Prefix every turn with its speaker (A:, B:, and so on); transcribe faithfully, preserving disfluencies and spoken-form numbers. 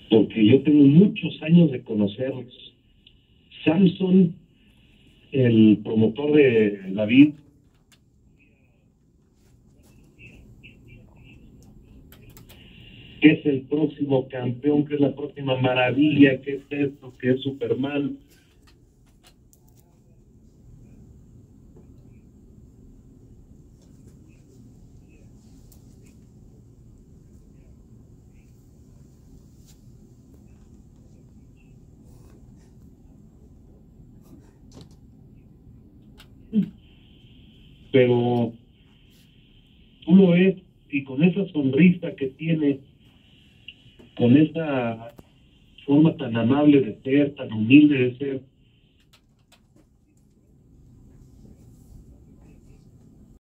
A: porque yo tengo muchos años de conocerlos. Samson, el promotor de David, que es el próximo campeón, que es la próxima maravilla, que es esto, que es Superman. Pero tú lo ves y con esa sonrisa que tiene, con esa forma tan amable de ser, tan humilde de ser,